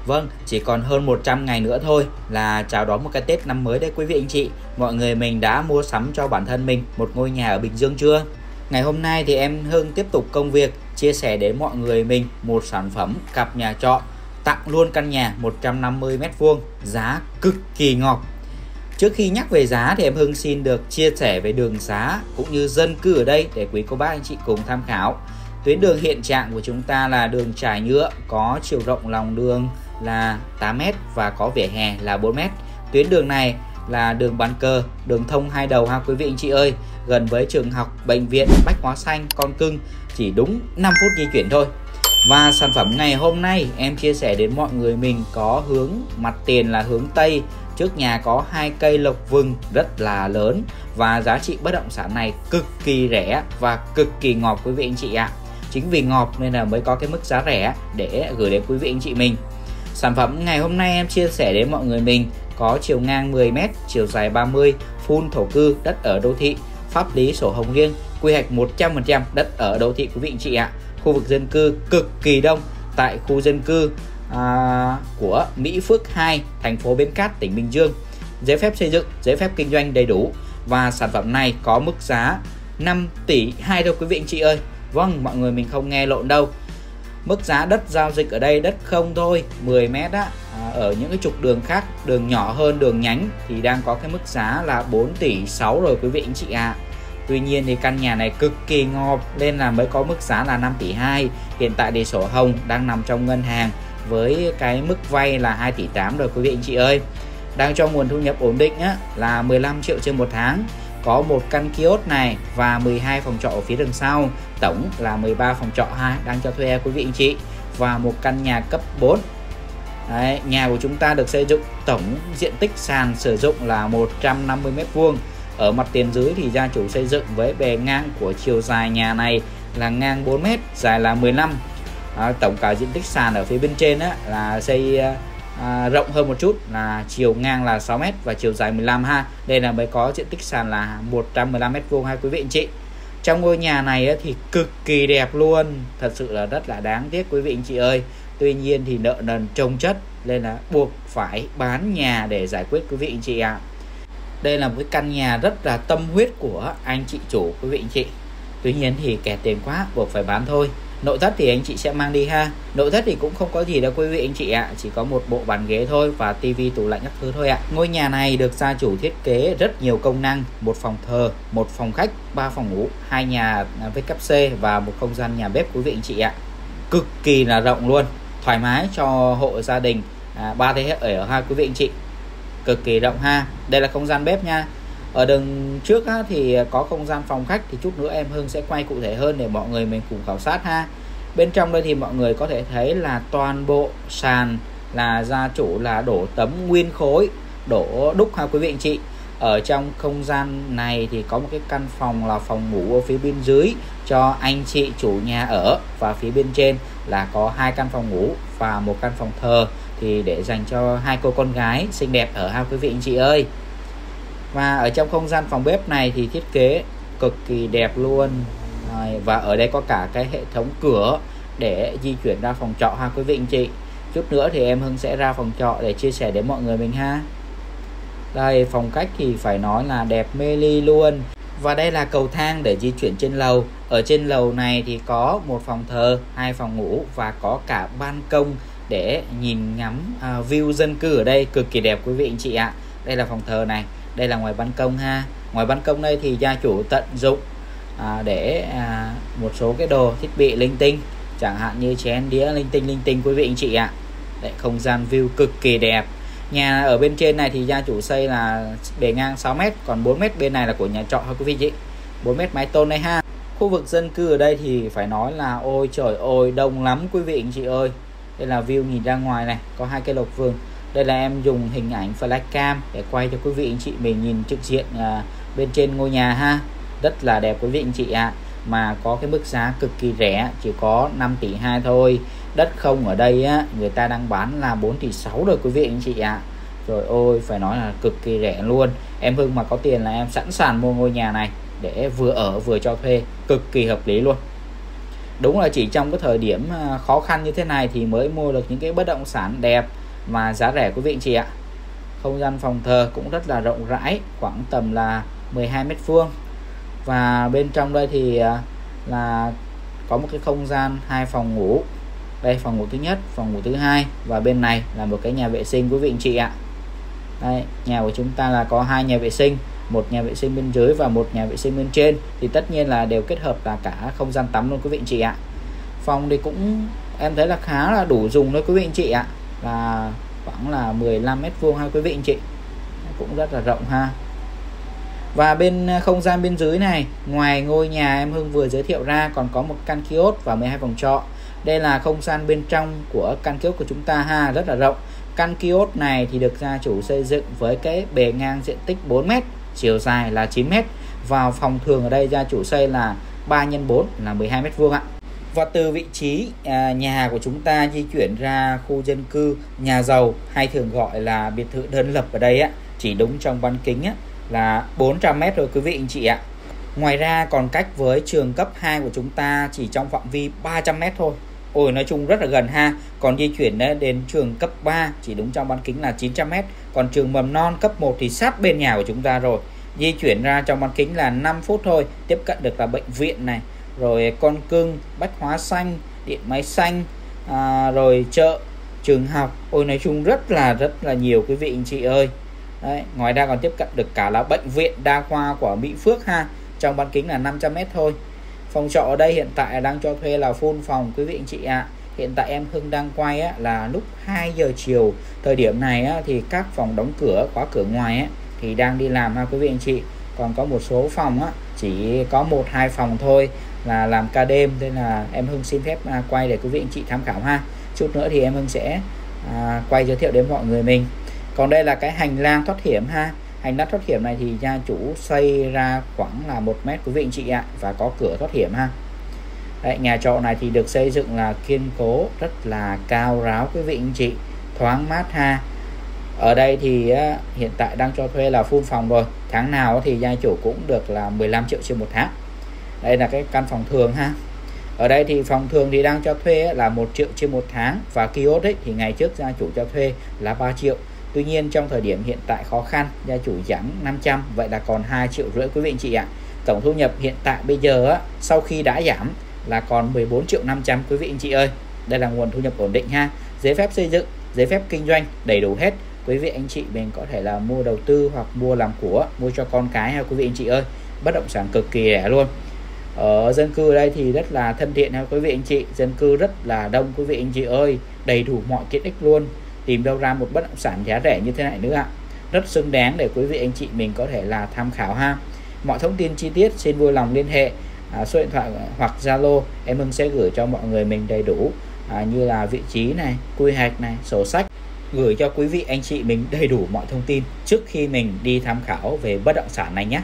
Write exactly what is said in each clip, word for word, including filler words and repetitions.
Vâng, chỉ còn hơn một trăm ngày nữa thôi là chào đón một cái Tết năm mới đấy quý vị anh chị. Mọi người mình đã mua sắm cho bản thân mình một ngôi nhà ở Bình Dương chưa? Ngày hôm nay thì em Hưng tiếp tục công việc chia sẻ đến mọi người mình một sản phẩm cặp nhà trọ tặng luôn căn nhà một trăm năm mươi mét vuông, giá cực kỳ ngọt. Trước khi nhắc về giá thì em Hưng xin được chia sẻ về đường xá cũng như dân cư ở đây để quý cô bác anh chị cùng tham khảo. Tuyến đường hiện trạng của chúng ta là đường trải nhựa, có chiều rộng lòng đường là tám mét và có vỉa hè là bốn mét. Tuyến đường này là đường bàn cờ, đường thông hai đầu ha quý vị anh chị ơi, gần với trường học, bệnh viện, Bách Hóa Xanh, Con Cưng, chỉ đúng năm phút di chuyển thôi. Và sản phẩm ngày hôm nay em chia sẻ đến mọi người mình có hướng mặt tiền là hướng Tây. Trước nhà có hai cây lộc vừng rất là lớn và giá trị bất động sản này cực kỳ rẻ và cực kỳ ngọt quý vị anh chị ạ. Chính vì ngọt nên là mới có cái mức giá rẻ để gửi đến quý vị anh chị mình. Sản phẩm ngày hôm nay em chia sẻ đến mọi người mình có chiều ngang mười mét, chiều dài ba mươi, full thổ cư, đất ở đô thị, pháp lý sổ hồng riêng, quy hoạch một trăm phần trăm đất ở đô thị quý vị anh chị ạ. Khu vực dân cư cực kỳ đông tại khu dân cư à, của Mỹ Phước hai, thành phố Bến Cát, tỉnh Bình Dương. Giấy phép xây dựng, giấy phép kinh doanh đầy đủ và sản phẩm này có mức giá năm tỷ hai thôi quý vị anh chị ơi. Vâng, mọi người mình không nghe lộn đâu. Mức giá đất giao dịch ở đây đất không thôi, mười mét á, à, ở những cái trục đường khác, đường nhỏ hơn, đường nhánh thì đang có cái mức giá là bốn tỷ sáu rồi quý vị anh chị ạ. À. Tuy nhiên thì căn nhà này cực kỳ ngọt nên là mới có mức giá là năm tỷ hai. Hiện tại thì sổ hồng đang nằm trong ngân hàng với cái mức vay là hai tỷ tám rồi quý vị anh chị ơi. Đang cho nguồn thu nhập ổn định á, là mười lăm triệu trên một tháng. Có một căn kiosk này và mười hai phòng trọ ở phía đằng sau, tổng là mười ba phòng trọ ha, đang cho thuê quý vị anh chị, và một căn nhà cấp bốn. Đấy, nhà của chúng ta được xây dựng tổng diện tích sàn sử dụng là một trăm năm mươi mét vuông. Ở mặt tiền dưới thì gia chủ xây dựng với bề ngang của chiều dài nhà này là ngang bốn mét, dài là mười lăm. À, tổng cả diện tích sàn ở phía bên trên á, là xây À, rộng hơn một chút là chiều ngang là sáu mét và chiều dài mười lăm ha. Đây là mới có diện tích sàn là một trăm mười lăm mét vuông ha quý vị anh chị. Trong ngôi nhà này á, thì cực kỳ đẹp luôn, thật sự là rất là đáng tiếc quý vị anh chị ơi. Tuy nhiên thì nợ nần chồng chất nên là buộc phải bán nhà để giải quyết quý vị anh chị ạ. À. Đây là một cái căn nhà rất là tâm huyết của anh chị chủ quý vị anh chị. Tuy nhiên thì kẹt tiền quá buộc phải bán thôi. Nội thất thì anh chị sẽ mang đi ha. Nội thất thì cũng không có gì đâu quý vị anh chị ạ. Chỉ có một bộ bàn ghế thôi và tivi, tủ lạnh các thứ thôi ạ. Ngôi nhà này được gia chủ thiết kế rất nhiều công năng. Một phòng thờ, một phòng khách, ba phòng ngủ, hai nhà vê kép xê và một không gian nhà bếp quý vị anh chị ạ. Cực kỳ là rộng luôn. Thoải mái cho hộ gia đình à, ba thế hệ ở ha quý vị anh chị. Cực kỳ rộng ha. Đây là không gian bếp nha. Ở đằng trước á, thì có không gian phòng khách, thì chút nữa em Hưng sẽ quay cụ thể hơn để mọi người mình cùng khảo sát ha. Bên trong đây thì mọi người có thể thấy là toàn bộ sàn là gia chủ là đổ tấm nguyên khối, đổ đúc ha quý vị anh chị. Ở trong không gian này thì có một cái căn phòng là phòng ngủ ở phía bên dưới cho anh chị chủ nhà ở, và phía bên trên là có hai căn phòng ngủ và một căn phòng thờ thì để dành cho hai cô con gái xinh đẹp ở ha quý vị anh chị ơi. Và ở trong không gian phòng bếp này thì thiết kế cực kỳ đẹp luôn. Và ở đây có cả cái hệ thống cửa để di chuyển ra phòng trọ ha quý vị anh chị. Chút nữa thì em Hưng sẽ ra phòng trọ để chia sẻ đến mọi người mình ha. Đây, phòng khách thì phải nói là đẹp mê ly luôn. Và đây là cầu thang để di chuyển trên lầu. Ở trên lầu này thì có một phòng thờ, hai phòng ngủ và có cả ban công để nhìn ngắm uh, view dân cư ở đây cực kỳ đẹp quý vị anh chị ạ. Đây là phòng thờ này. Đây là ngoài ban công ha. Ngoài ban công đây thì gia chủ tận dụng à, để à, một số cái đồ thiết bị linh tinh, chẳng hạn như chén đĩa linh tinh linh tinh quý vị anh chị ạ. Đấy, không gian view cực kỳ đẹp. Nhà ở bên trên này thì gia chủ xây là bề ngang sáu mét, còn bốn mét bên này là của nhà trọ ha quý vị chị. bốn mét mái tôn đây ha. Khu vực dân cư ở đây thì phải nói là ôi trời ơi đông lắm quý vị anh chị ơi. Đây là view nhìn ra ngoài này, có hai cây lộc vừng. Đây là em dùng hình ảnh flashcam để quay cho quý vị anh chị mình nhìn trực diện à, bên trên ngôi nhà ha. Rất là đẹp quý vị anh chị ạ. À. Mà có cái mức giá cực kỳ rẻ, chỉ có năm tỷ hai thôi. Đất không ở đây á, người ta đang bán là bốn tỷ sáu rồi quý vị anh chị ạ. À. Rồi ôi, phải nói là cực kỳ rẻ luôn. Em Hưng mà có tiền là em sẵn sàng mua ngôi nhà này để vừa ở vừa cho thuê, cực kỳ hợp lý luôn. Đúng là chỉ trong cái thời điểm khó khăn như thế này thì mới mua được những cái bất động sản đẹp mà giá rẻ quý vị anh chị ạ. Không gian phòng thờ cũng rất là rộng rãi, khoảng tầm là mười hai mét vuông. Và bên trong đây thì là có một cái không gian hai phòng ngủ. Đây phòng ngủ thứ nhất, phòng ngủ thứ hai, và bên này là một cái nhà vệ sinh quý vị anh chị ạ. Đây, nhà của chúng ta là có hai nhà vệ sinh, một nhà vệ sinh bên dưới và một nhà vệ sinh bên trên, thì tất nhiên là đều kết hợp là cả không gian tắm luôn quý vị anh chị ạ. Phòng thì cũng em thấy là khá là đủ dùng đấy quý vị anh chị ạ, là khoảng là mười lăm mét vuông ha quý vị anh chị, cũng rất là rộng ha. Và bên không gian bên dưới này, ngoài ngôi nhà em Hưng vừa giới thiệu ra, còn có một căn kiosk và mười hai phòng trọ. Đây là không gian bên trong của căn kiosk của chúng ta ha, rất là rộng. Căn kiosk này thì được gia chủ xây dựng với cái bề ngang diện tích bốn mét, chiều dài là chín mét. Vào phòng thường ở đây gia chủ xây là ba nhân bốn là mười hai mét vuông ạ. Và từ vị trí à, nhà của chúng ta di chuyển ra khu dân cư nhà giàu, hay thường gọi là biệt thự đơn lập ở đây á, chỉ đúng trong bán kính á, là bốn trăm mét rồi quý vị anh chị ạ. Ngoài ra còn cách với trường cấp hai của chúng ta chỉ trong phạm vi ba trăm mét thôi. Ôi, nói chung rất là gần ha. Còn di chuyển đến trường cấp ba chỉ đúng trong bán kính là chín trăm mét. Còn trường mầm non cấp một thì sát bên nhà của chúng ta rồi. Di chuyển ra trong bán kính là năm phút thôi, tiếp cận được là bệnh viện này, rồi con cưng, bách hóa xanh, điện máy xanh, à, rồi chợ, trường học. Ôi, nói chung rất là rất là nhiều quý vị anh chị ơi. Đấy, ngoài ra còn tiếp cận được cả là bệnh viện đa khoa của Mỹ Phước ha, trong bán kính là năm trăm mét thôi. Phòng trọ ở đây hiện tại đang cho thuê là full phòng quý vị anh chị ạ. À. Hiện tại em Hưng đang quay á, là lúc hai giờ chiều. Thời điểm này á, thì các phòng đóng cửa, khóa cửa ngoài á, thì đang đi làm ha quý vị anh chị. Còn có một số phòng á, chỉ có một hai phòng thôi là làm ca đêm, nên là em Hưng xin phép à, quay để quý vị anh chị tham khảo ha. Chút nữa thì em Hưng sẽ à, quay giới thiệu đến mọi người mình. Còn đây là cái hành lang thoát hiểm ha. Hành lang thoát hiểm này thì gia chủ xây ra khoảng là một mét quý vị anh chị ạ, và có cửa thoát hiểm ha. Đấy, nhà trọ này thì được xây dựng là kiên cố, rất là cao ráo quý vị anh chị, thoáng mát ha. Ở đây thì á, hiện tại đang cho thuê là full phòng rồi. Tháng nào thì gia chủ cũng được là mười lăm triệu trên một tháng. Đây là cái căn phòng thường ha. Ở đây thì phòng thường thì đang cho thuê là một triệu trên một tháng, và kiosk ấy thì ngày trước gia chủ cho thuê là ba triệu. Tuy nhiên trong thời điểm hiện tại khó khăn, gia chủ giảm năm trăm, vậy là còn hai triệu rưỡi quý vị anh chị ạ. Tổng thu nhập hiện tại bây giờ á, sau khi đã giảm là còn mười bốn triệu năm trăm quý vị anh chị ơi. Đây là nguồn thu nhập ổn định ha. Giấy phép xây dựng, giấy phép kinh doanh đầy đủ hết. Quý vị anh chị mình có thể là mua đầu tư hoặc mua làm của, mua cho con cái ha quý vị anh chị ơi. Bất động sản cực kỳ rẻ luôn. Ở dân cư ở đây thì rất là thân thiện ha quý vị anh chị. Dân cư rất là đông quý vị anh chị ơi, đầy đủ mọi tiện ích luôn. Tìm đâu ra một bất động sản giá rẻ như thế này nữa ạ. Rất xứng đáng để quý vị anh chị mình có thể là tham khảo ha. Mọi thông tin chi tiết xin vui lòng liên hệ à, số điện thoại hoặc Zalo, em Hưng sẽ gửi cho mọi người mình đầy đủ à, như là vị trí này, quy hoạch này, sổ sách, gửi cho quý vị anh chị mình đầy đủ mọi thông tin trước khi mình đi tham khảo về bất động sản này nhé.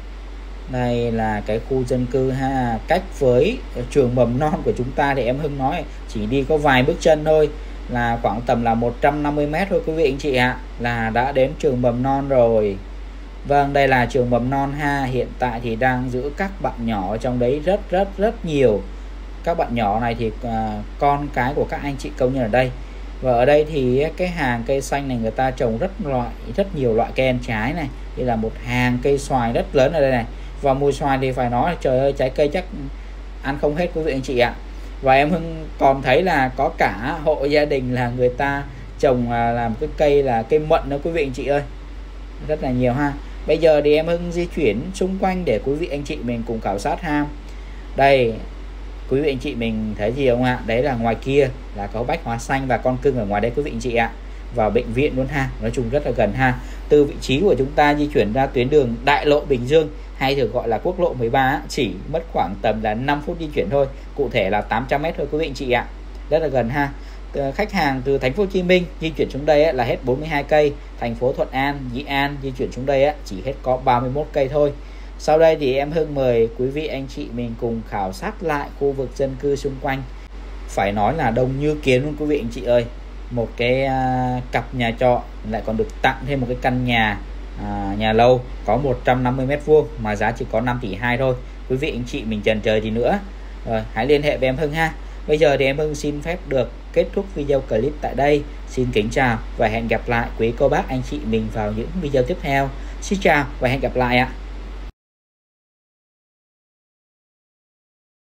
Đây là cái khu dân cư ha, cách với trường mầm non của chúng ta thì em Hưng nói chỉ đi có vài bước chân thôi, là khoảng tầm là một trăm năm mươi mét thôi quý vị anh chị ạ, à, là đã đến trường mầm non rồi. Vâng, đây là trường mầm non ha. Hiện tại thì đang giữ các bạn nhỏ ở trong đấy rất rất rất nhiều. Các bạn nhỏ này thì à, con cái của các anh chị công nhân ở đây. Và ở đây thì cái hàng cây xanh này người ta trồng rất loại rất nhiều loại cây ăn trái này. Đây là một hàng cây xoài rất lớn ở đây này. Và mùi xoài thì phải nói trời ơi, trái cây chắc ăn không hết quý vị anh chị ạ. Và em Hưng còn thấy là có cả hộ gia đình là người ta trồng à, làm cái cây là cây mận nữa quý vị anh chị ơi. Rất là nhiều ha. Bây giờ thì em Hưng di chuyển xung quanh để quý vị anh chị mình cùng khảo sát ha. Đây, quý vị anh chị mình thấy gì không ạ? Đấy là ngoài kia là có bách hóa xanh và con cưng ở ngoài đây quý vị anh chị ạ. Vào bệnh viện luôn ha. Nói chung rất là gần ha. Từ vị trí của chúng ta di chuyển ra tuyến đường đại lộ Bình Dương, hay thường gọi là quốc lộ mười ba, chỉ mất khoảng tầm là năm phút di chuyển thôi. Cụ thể là tám trăm mét thôi quý vị anh chị ạ. Rất là gần ha. Khách hàng từ thành phố Hồ Chí Minh di chuyển xuống đây là hết bốn mươi hai cây, thành phố Thuận An, Dĩ An di chuyển xuống đây chỉ hết có ba mươi mốt cây thôi. Sau đây thì em Hưng mời quý vị anh chị mình cùng khảo sát lại khu vực dân cư xung quanh. Phải nói là đông như kiến luôn quý vị anh chị ơi. Một cái uh, cặp nhà trọ lại còn được tặng thêm một cái căn nhà uh, nhà lâu có một trăm năm mươi mét vuông mà giá chỉ có năm tỷ hai thôi. Quý vị anh chị mình chần chờ gì nữa. Rồi, hãy liên hệ với em Hưng ha. Bây giờ thì em Hưng xin phép được kết thúc video clip tại đây. Xin kính chào và hẹn gặp lại quý cô bác anh chị mình vào những video tiếp theo. Xin chào và hẹn gặp lại ạ.